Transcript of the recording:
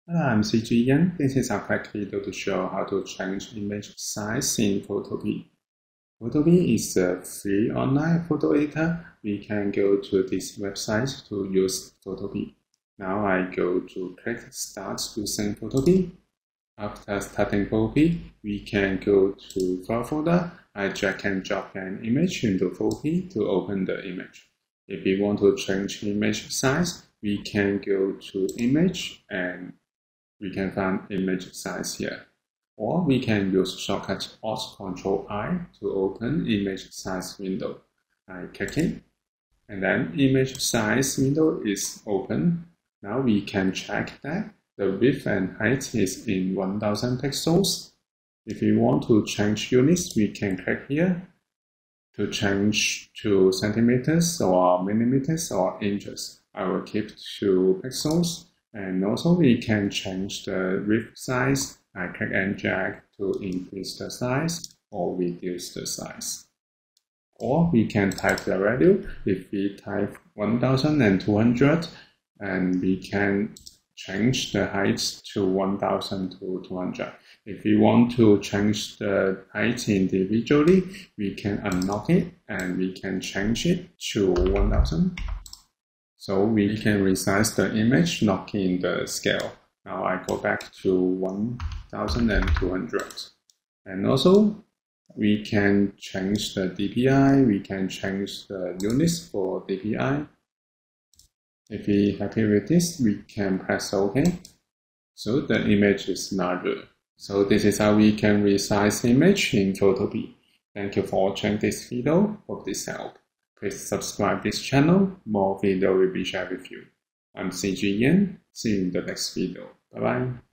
Hello, I'm CG Yan. This is a quick video to show how to change image size in Photopea. Photopea is a free online photo editor. We can go to this website to use Photopea. Now I go to click Start using Photopea. After starting Photopea, we can go to File folder. I drag and drop an image into Photopea to open the image. If we want to change image size, we can go to Image and we can find image size here. Or we can use shortcut Alt-Control-I to open image size window. I click it, and then image size window is open. Now we can check that the width and height is in 1000 pixels. If we want to change units, we can click here to change to centimeters or millimeters or inches. I will keep to pixels. And also we can change the width size. I click and drag to increase the size or reduce the size. Or we can type the value. If we type 1200, and we can change the height to 1200. If we want to change the height individually, we can unlock it and we can change it to 1000. So we can resize the image, locking the scale. Now I go back to 1200. And also, we can change the DPI, we can change the units for DPI. If we're happy with this, we can press OK. So the image is larger. So this is how we can resize image in Photopea. Thank you for watching this video. Hope this helped. Please subscribe this channel. More video will be shared with you. I'm CG Yan. See you in the next video. Bye bye.